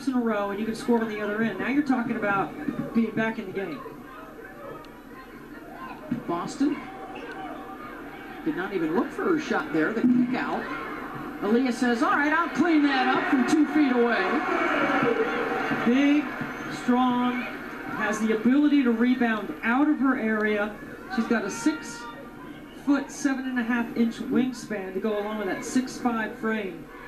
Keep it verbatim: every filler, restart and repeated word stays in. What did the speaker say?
in a row and you can score on the other end. Now you're talking about being back in the game. Boston did not even look for her shot there. The kick out. Aliyah says, all right, I'll clean that up from two feet away. Big, strong, has the ability to rebound out of her area. She's got a six foot, seven and a half inch wingspan to go along with that six five frame.